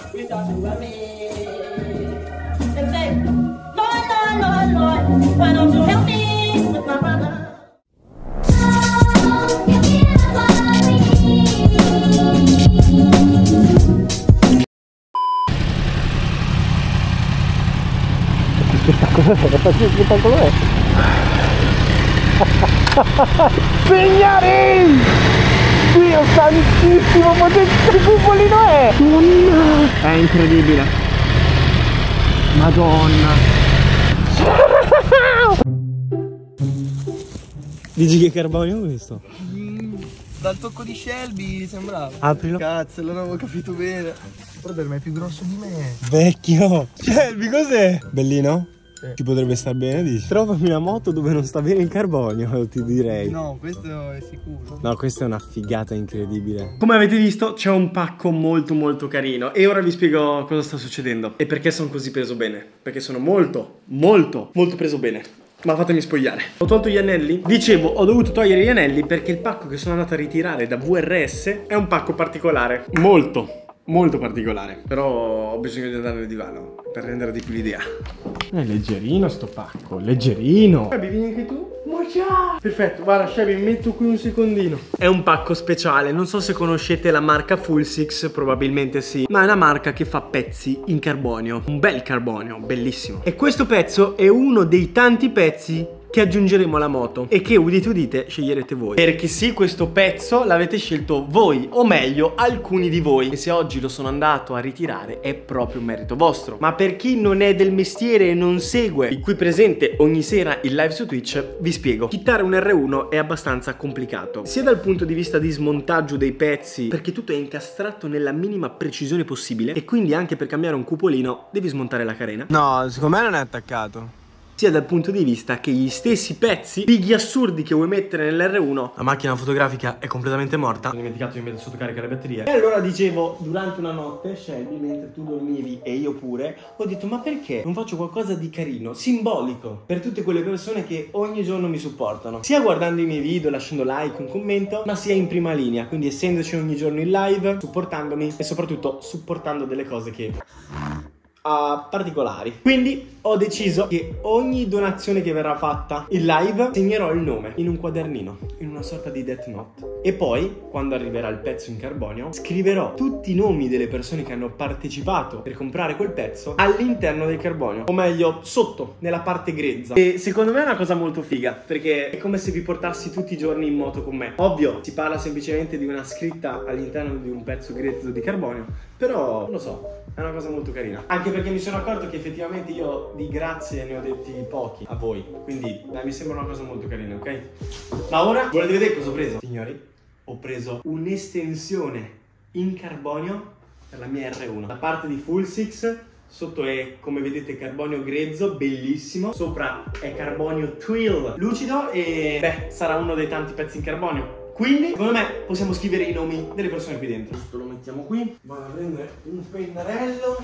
we start to worry and say, Lord, Lord, Lord, Lord, why don't you help me with my brother? Che spettacolo è? Signori! Dio santissimo, ma che cupolino è? È incredibile. Madonna. Dici che carbonio è questo? Dal tocco di Shelby sembrava. Aprilo. Cazzo, non avevo capito bene. Brother, ma è più grosso di me. Vecchio. Shelby, cos'è? Bellino? Sì. Ci potrebbe star bene, dici? Trovami una moto dove non sta bene il carbonio, ti direi. No, questo è sicuro. No, questa è una figata incredibile. Come avete visto c'è un pacco molto carino. E ora vi spiego cosa sta succedendo e perché sono così preso bene. Perché sono molto preso bene. Ma fatemi spogliare. Ho tolto gli anelli. Dicevo, ho dovuto togliere gli anelli perché il pacco che sono andato a ritirare da VRS è un pacco particolare. Molto particolare. Però ho bisogno di andare nel divano per rendere di più l'idea. È leggerino sto pacco, leggerino. Shelby, vieni anche tu? Perfetto, guarda Shelby, mi metto qui un secondino. È un pacco speciale, non so se conoscete la marca Fullsix, probabilmente sì, ma è una marca che fa pezzi in carbonio. Un bel carbonio, bellissimo. E questo pezzo è uno dei tanti pezzi che aggiungeremo alla moto e che, udite udite, sceglierete voi. Perché sì, questo pezzo l'avete scelto voi, o meglio alcuni di voi. E se oggi lo sono andato a ritirare è proprio merito vostro. Ma per chi non è del mestiere e non segue il qui presente ogni sera il live su Twitch, vi spiego. Chittare un R1 è abbastanza complicato, sia dal punto di vista di smontaggio dei pezzi, perché tutto è incastrato nella minima precisione possibile, e quindi anche per cambiare un cupolino devi smontare la carena. No, secondo me non è attaccato. Sia dal punto di vista che gli stessi pezzi, pighi assurdi che vuoi mettere nell'R1, la macchina fotografica è completamente morta. Ho dimenticato di mettere sotto carica le batterie. E allora dicevo, durante una notte, Shelby, mentre tu dormivi e io pure, ho detto, ma perché non faccio qualcosa di carino, simbolico, per tutte quelle persone che ogni giorno mi supportano, sia guardando i miei video, lasciando like, un commento, ma sia in prima linea, quindi essendoci ogni giorno in live, supportandomi e soprattutto supportando delle cose che particolari. Quindi ho deciso che ogni donazione che verrà fatta in live segnerò il nome in un quadernino, in una sorta di Death Note, e poi quando arriverà il pezzo in carbonio scriverò tutti i nomi delle persone che hanno partecipato per comprare quel pezzo all'interno del carbonio, o meglio sotto, nella parte grezza. E secondo me è una cosa molto figa, perché è come se vi portassi tutti i giorni in moto con me. Ovvio, si parla semplicemente di una scritta all'interno di un pezzo grezzo di carbonio, però non lo so, è una cosa molto carina. Anche perché mi sono accorto che effettivamente io di grazie ne ho detti pochi a voi. Quindi mi sembra una cosa molto carina, ok? Ma ora volete vedere cosa ho preso? Signori, ho preso un'estensione in carbonio per la mia R1. Da parte di Fullsix, sotto è, come vedete, carbonio grezzo, bellissimo. Sopra è carbonio twill lucido e beh, sarà uno dei tanti pezzi in carbonio. Quindi, secondo me, possiamo scrivere i nomi delle persone qui dentro. Questo lo mettiamo qui. Vado a prendere un pennarello.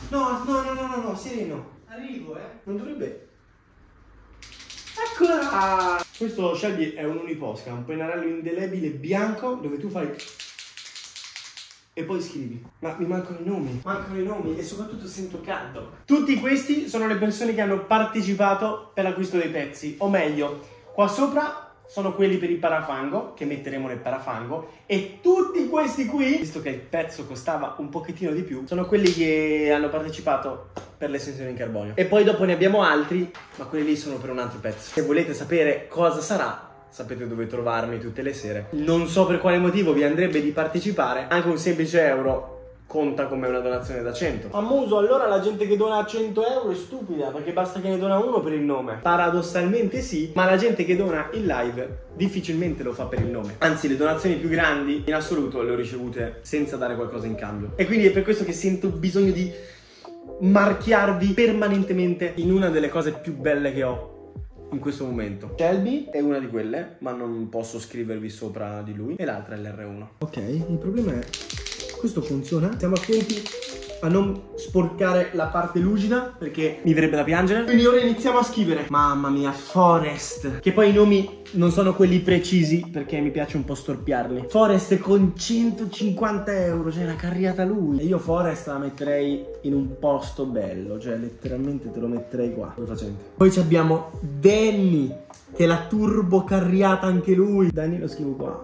No, sereno. Arrivo, Non dovrebbe... Eccola! Questo, Shelby, è un Uniposca, un pennarello indelebile bianco dove tu fai... e poi scrivi. Ma mi mancano i nomi. Mancano i nomi e soprattutto sento caldo. Tutti questi sono le persone che hanno partecipato per l'acquisto dei pezzi. O meglio, qua sopra sono quelli per il parafango, che metteremo nel parafango, e tutti questi qui, visto che il pezzo costava un pochettino di più, sono quelli che hanno partecipato per l'estensione in carbonio. E poi dopo ne abbiamo altri, ma quelli lì sono per un altro pezzo. Se volete sapere cosa sarà, sapete dove trovarmi tutte le sere. Non so per quale motivo vi andrebbe di partecipare, anche un semplice euro conta come una donazione da 100. Famoso, allora la gente che dona 100 euro è stupida, perché basta che ne dona uno per il nome. Paradossalmente sì, ma la gente che dona in live difficilmente lo fa per il nome. Anzi, le donazioni più grandi in assoluto le ho ricevute senza dare qualcosa in cambio. E quindi è per questo che sento bisogno di marchiarvi permanentemente in una delle cose più belle che ho in questo momento. Shelby è una di quelle, ma non posso scrivervi sopra di lui, e l'altra è l'R1. Ok, il problema è... questo funziona? Siamo attenti a non sporcare la parte lucida perché mi verrebbe da piangere. Quindi ora iniziamo a scrivere. Mamma mia, Forest. Che poi i nomi non sono quelli precisi perché mi piace un po' storpiarli. Forest con 150 euro, cioè una carriata lui. E io Forest la metterei in un posto bello, cioè letteralmente te lo metterei qua. Poi abbiamo Danny, che è la turbo carriata anche lui. Danny lo scrivo qua.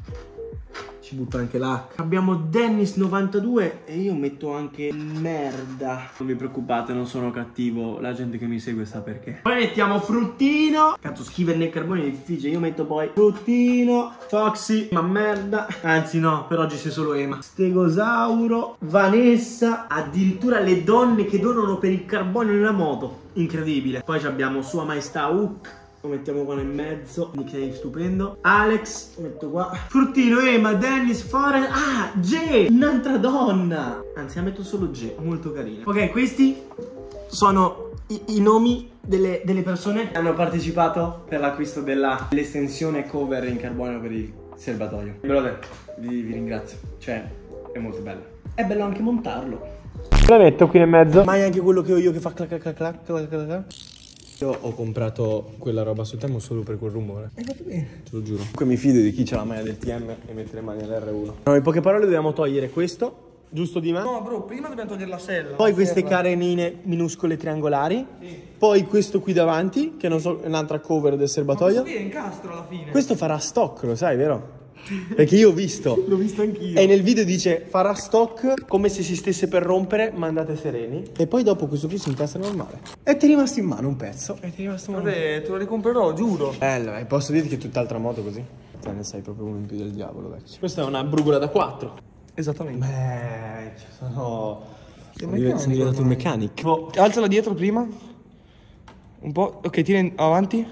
Ci butto anche l'H. Abbiamo Dennis 92 e io metto anche merda. Non vi preoccupate, non sono cattivo, la gente che mi segue sa perché. Poi mettiamo Fruttino. Cazzo, scrivere nel carbone è difficile. Io metto poi Fruttino, Foxy, ma merda. Anzi no, per oggi sei solo Ema. Stegosauro, Vanessa. Addirittura le donne che donano per il carbonio nella moto. Incredibile. Poi abbiamo Sua Maestà Hook. Lo mettiamo qua nel mezzo, nickname stupendo. Alex, lo metto qua. Fruttino, Ema, Dennis, Forest. Ah, G, un'altra donna. Anzi, la metto solo G, molto carina. Ok, questi sono i nomi delle persone che hanno partecipato per l'acquisto dell'estensione cover in carbonio per il serbatoio. Ve l'ho detto, vi ringrazio. Cioè, è molto bello. È bello anche montarlo. La metto qui nel mezzo. Ma è anche quello che ho io che fa clac clac clac clac clac. Io ho comprato quella roba su Temu solo per quel rumore. Hai fatto bene. Te lo giuro. Comunque mi fido di chi c'ha la maglia del TM e mette le mani all'R1. No, in poche parole dobbiamo togliere questo, giusto di me? No, bro, prima dobbiamo togliere la sella. Poi queste carenine minuscole triangolari. Sì. Poi questo qui davanti, che non so, è un'altra cover del serbatoio. Ma questo qui è incastro alla fine. Questo farà stock, lo sai, vero? Perché io ho visto. L'ho visto anch'io. E nel video dice farà stock come se si stesse per rompere, ma andate sereni. E poi dopo questo qui si incastra normale. E ti è rimasto in mano un pezzo. E ti è rimasto in mano. Vabbè, te lo ricomprerò, giuro. Bello, e posso dirti che è tutt'altra moto così? Te ne sei proprio uno in più del diavolo, vecchio. Questa è una brugola da 4. Esattamente. Beh, sono diventato un meccanico. Alzala dietro prima. Un po'. Ok, tira avanti.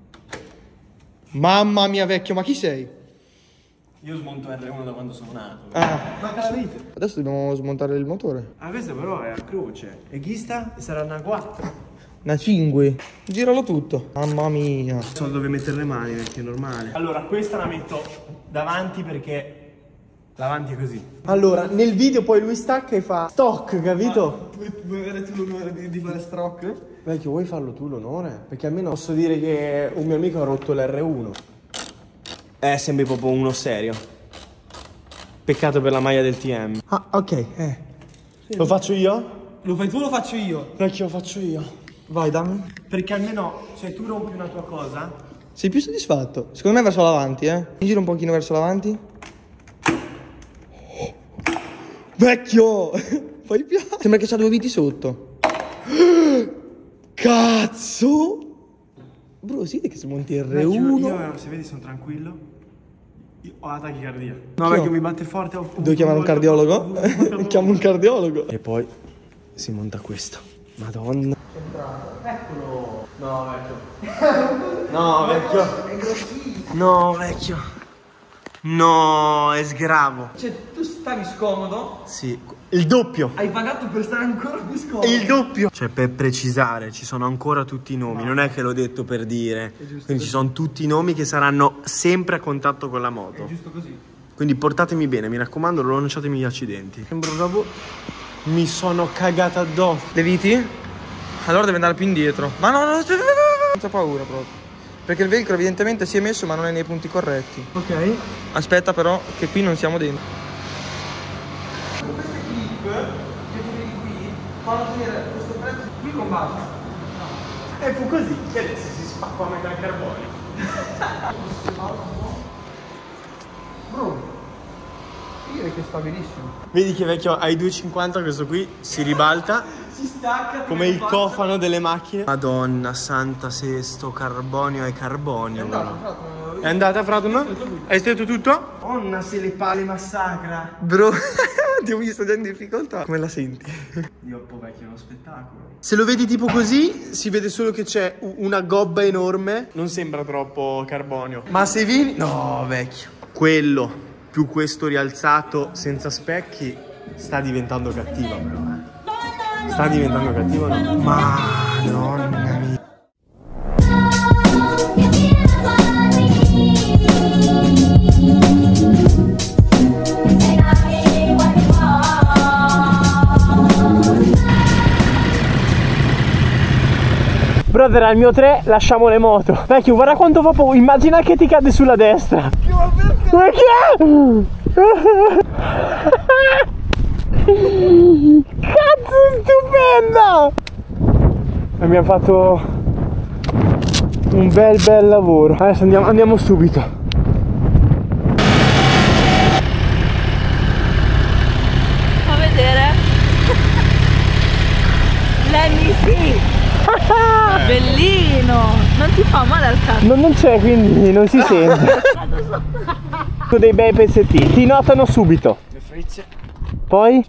Mamma mia, vecchio, ma chi sei? Io smonto R1 da quando sono nato. Ah, adesso dobbiamo smontare il motore. Ah, questa però è a croce. E chi sta? Sarà una 4. Una 5. Giralo tutto. Mamma mia. So dove mettere le mani, perché è normale. Allora, questa la metto davanti perché l'avanti è così. Allora, nel video poi lui stacca e fa stock, capito? Vuoi avere tu l'onore di fare stock? Vecchio, vuoi farlo tu l'onore? Perché almeno posso dire che un mio amico ha rotto l'R1. Sembri proprio uno serio. Peccato per la maglia del TM. Ah, ok, sì, lo faccio io? Lo fai tu o lo faccio io? Vecchio, lo faccio io. Vai, dammi. Perché almeno, se tu rompi una tua cosa... Sei più soddisfatto? Secondo me verso l'avanti, Giro un pochino verso l'avanti. Vecchio! Fai piano. Sembra che c'ha 2 viti sotto. Cazzo! Bro, si vede che se monti R1... Io, se vedi, sono tranquillo. Io ho la tachicardia. No, vecchio, mi batte forte. Devo chiamare un cardiologo? Chiamo un cardiologo. E poi si monta questo. Madonna. Eccolo. No, vecchio. No, vecchio. È grossissimo. No, vecchio. No, è sgravo. Cioè, tu stavi scomodo? Sì, il doppio. Hai pagato per stare ancora più scomodo. Il doppio. Cioè, per precisare, ci sono ancora tutti i nomi. Non è che l'ho detto per dire. Quindi ci sono tutti i nomi che saranno sempre a contatto con la moto. È giusto così. Quindi portatemi bene, mi raccomando, non lanciatemi gli accidenti. Sembra proprio... Mi sono cagata addosso. Le viti? Allora deve andare più indietro. Ma no, non c'ho paura proprio. Perché il velcro evidentemente si è messo ma non è nei punti corretti. Ok. Aspetta però che qui non siamo dentro. Queste clip che tu vedi qui fanno tenere questo pezzo qui con base. E fu così che adesso si spacca a metà il carbonio. Bro, io direi che sta benissimo. Vedi che vecchio ai 2,50 questo qui si ribalta. Si stacca come il cofano delle macchine. Madonna santa, se sto carbonio è carbonio. È andata, frato? No? Hai stretto tutto? Madonna, se le pale massacra. Bro, ti ho visto già in difficoltà. Come la senti? Dio, vecchio, è uno spettacolo. Se lo vedi tipo così, si vede solo che c'è una gobba enorme. Non sembra troppo carbonio. Ma se vieni... No, vecchio. Quello più questo rialzato senza specchi sta diventando cattiva però, Sta diventando cattiva, no? Madonna mia. Brother, al mio 3 lasciamo le moto. Vecchio, guarda quanto fa poco. Immagina che ti cade sulla destra. Perché? Cazzo, è stupenda! Abbiamo fatto un bel lavoro. Adesso andiamo subito. Fa vedere. L'MC. Bellino. Non ti fa male al cazzo. Non c'è, quindi non si sente. Dei bei pezzettini. Ti notano subito. Le frecce. Poi?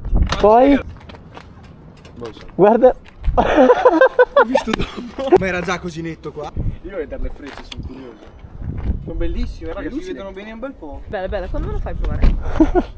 Guarda. Ho visto dopo. Ma era già così netto qua. Io voglio vedere le frecce, sono curioso. Sono bellissime, ragazzi, si vedono bene un bel po'. Bella, bella, quando me lo fai provare?